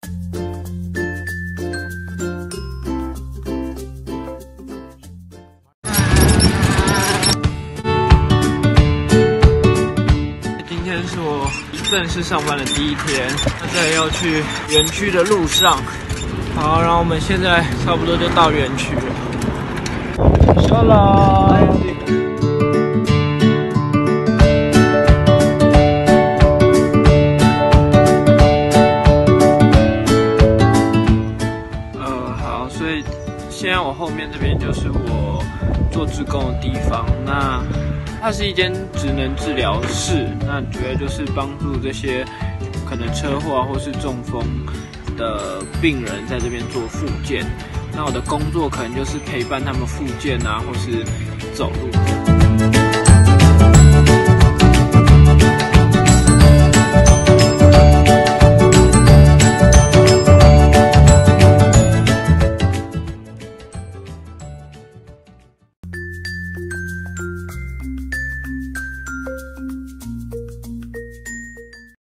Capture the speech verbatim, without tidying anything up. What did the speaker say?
今天是我正式上班的第一天，现在要去园区的路上。好，然后我们现在差不多就到园区了。下来。呃，好，所以现在我后面这边就是我做志工的地方。那它是一间职能治疗室，那主要就是帮助这些可能车祸啊或是中风的病人在这边做复健。那我的工作可能就是陪伴他们复健啊，或是走路。